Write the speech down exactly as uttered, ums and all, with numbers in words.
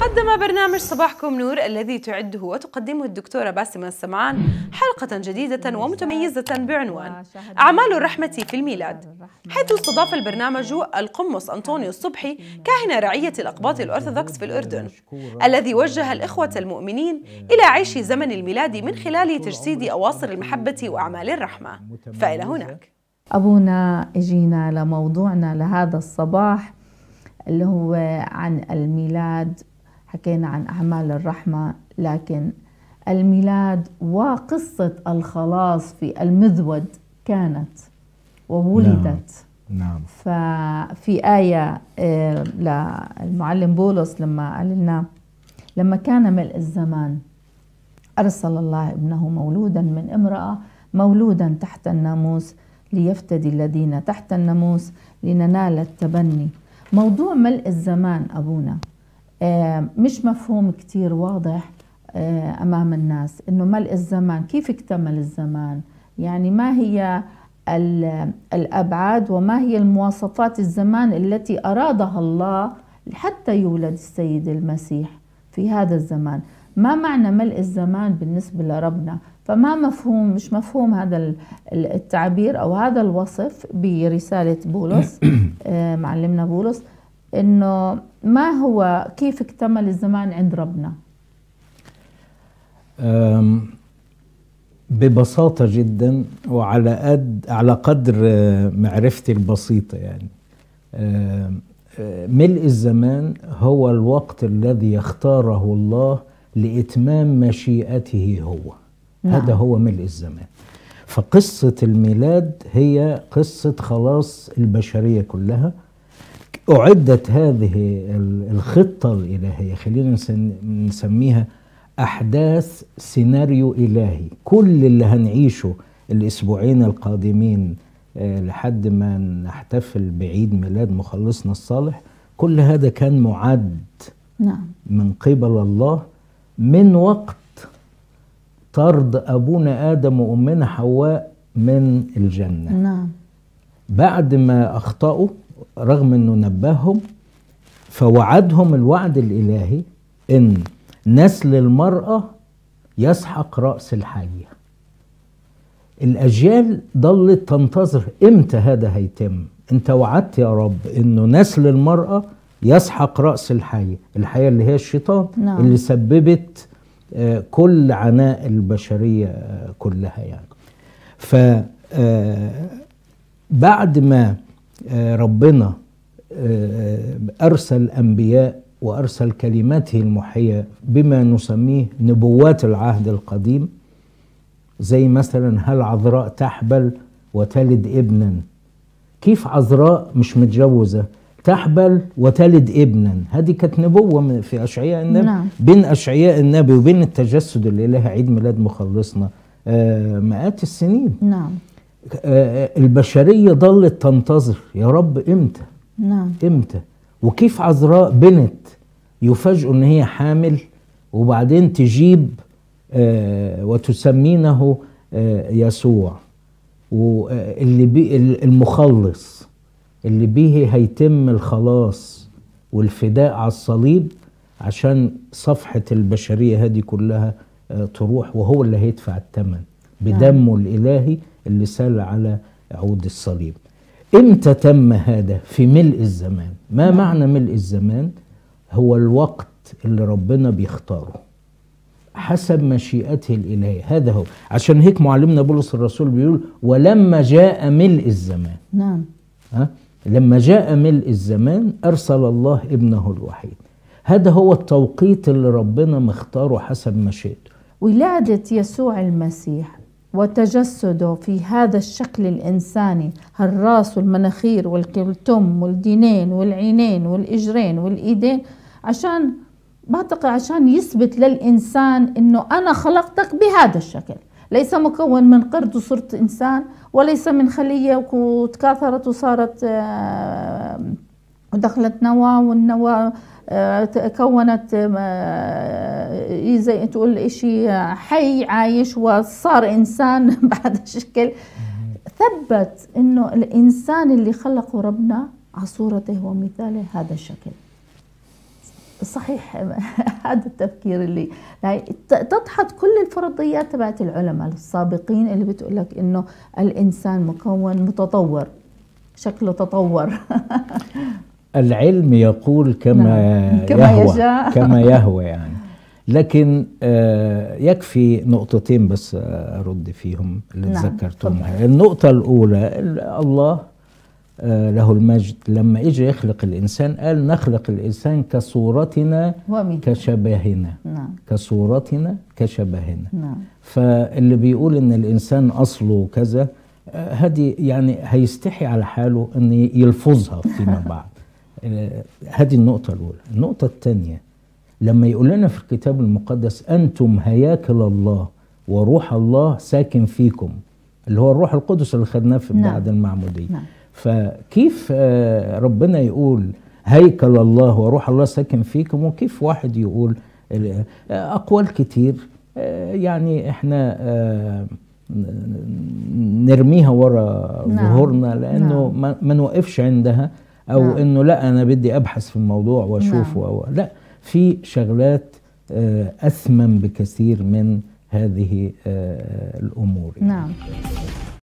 قدم برنامج صباحكم نور الذي تعده وتقدمه الدكتورة باسمة السمعان حلقة جديدة ومتميزة بعنوان أعمال الرحمة في الميلاد، حيث استضاف البرنامج القمص أنطونيو الصبحي كاهن رعية الأقباط الأرثوذكس في الأردن، الذي وجه الإخوة المؤمنين إلى عيش زمن الميلاد من خلال تجسيد أواصر المحبة وأعمال الرحمة. فإلى هناك أبونا اجينا لموضوعنا لهذا الصباح اللي هو عن الميلاد. حكينا عن أعمال الرحمة، لكن الميلاد وقصة الخلاص في المذود كانت وولدت. نعم. ففي آية للمعلم بولس لما قال لنا لما كان ملء الزمان أرسل الله ابنه مولودا من امرأة مولودا تحت الناموس ليفتدي الذين تحت الناموس لننال التبني. موضوع ملء الزمان أبونا مش مفهوم كتير واضح أمام الناس، إنه ملء الزمان كيف اكتمل الزمان؟ يعني ما هي الأبعاد وما هي المواصفات الزمان التي أرادها الله حتى يولد السيد المسيح في هذا الزمان؟ ما معنى ملء الزمان بالنسبة لربنا؟ فما مفهوم مش مفهوم هذا التعبير أو هذا الوصف برسالة بولس معلمنا بولس، إنه ما هو كيف اكتمل الزمان عند ربنا؟ ببساطة جدا وعلى قد على قدر معرفتي البسيطة، يعني ملء الزمان هو الوقت الذي يختاره الله لإتمام مشيئته هو. نعم. هذا هو ملء الزمان. فقصة الميلاد هي قصة خلاص البشرية كلها. أعدت هذه الخطة الإلهية، خلينا نسميها أحداث سيناريو إلهي. كل اللي هنعيشه الأسبوعين القادمين لحد ما نحتفل بعيد ميلاد مخلصنا الصالح، كل هذا كان معد. نعم. من قبل الله من وقت طرد أبونا آدم وأمنا حواء من الجنة. نعم. بعد ما أخطأوا رغم أنه نبههم، فوعدهم الوعد الإلهي إن نسل المرأة يسحق رأس الحية. الأجيال ضلت تنتظر إمتى هذا هيتم. أنت وعدت يا رب إنه نسل المرأة يسحق رأس الحية، الحية اللي هي الشيطان. نعم. اللي سببت كل عناء البشرية كلها يعني. فبعد ما ربنا أرسل أنبياء وأرسل كلماته المحية بما نسميه نبوات العهد القديم، زي مثلا هل عذراء تحبل وتلد ابنا؟ كيف عذراء مش متجوزة تحبل وتلد ابنا؟ هذه كانت نبوة في أشعياء النبي. نعم. بين أشعياء النبي وبين التجسد الإلهي عيد ميلاد مخلصنا مئات السنين. نعم. البشرية ضلت تنتظر يا رب إمتى؟ نعم. إمتى؟ وكيف عذراء بنت يفاجئوا إن هي حامل وبعدين تجيب آه وتسمينه آه يسوع، واللي بي المخلص اللي به هيتم الخلاص والفداء على الصليب عشان صفحة البشرية هذه كلها آه تروح، وهو اللي هيدفع الثمن بدمه الإلهي اللي سال على عود الصليب. امتى تم هذا؟ في ملء الزمان. ما نعم. معنى ملء الزمان؟ هو الوقت اللي ربنا بيختاره حسب مشيئته الإلهية. هذا هو. عشان هيك معلمنا بولس الرسول بيقول ولما جاء ملء الزمان. نعم. ها؟ لما جاء ملء الزمان أرسل الله ابنه الوحيد. هذا هو التوقيت اللي ربنا مختاره حسب مشيئته. ولادة يسوع المسيح وتجسده في هذا الشكل الإنساني، الراس والمناخير والكلتم والدينين والعينين والإجرين والإيدين، عشان بعتقد عشان يثبت للإنسان إنه أنا خلقتك بهذا الشكل، ليس مكون من قرد وصرت إنسان، وليس من خلية وتكاثرت وصارت ودخلت نواة والنواة كونت زي تقول إشي حي عايش وصار إنسان بهذا الشكل. ثبت إنه الإنسان اللي خلقه ربنا على صورته ومثاله هذا الشكل. صحيح. هذا التفكير اللي يعني تدحض كل الفرضيات تبعت العلماء السابقين اللي بتقول لك انه الانسان مكون متطور، شكله تطور. العلم يقول كما نعم. كما يهوى يشاء. كما يهوى يعني. لكن آه يكفي نقطتين بس ارد فيهم اللي نعم. ذكرتهم. النقطة الأولى، الله آه له المجد لما اجى يخلق الانسان قال نخلق الانسان كصورتنا ومن. كشبهنا. نعم. كصورتنا كشبهنا. نعم. فاللي بيقول ان الانسان اصله كذا آه هذه يعني هيستحي على حاله ان يلفظها فيما بعد. آه هذه النقطة الأولى. النقطة الثانية، لما يقول لنا في الكتاب المقدس أنتم هياكل الله وروح الله ساكن فيكم، اللي هو الروح القدس اللي خدناه في نعم. بعد المعمودية. نعم. فكيف ربنا يقول هيكل الله وروح الله ساكن فيكم، وكيف واحد يقول أقوال كتير يعني احنا نرميها ورا ظهورنا لأنه نعم. ما نوقفش عندها، أو نعم. إنه لا أنا بدي أبحث في الموضوع وأشوفه. نعم. أو لا، في شغلات أثمن بكثير من هذه الأمور. نعم.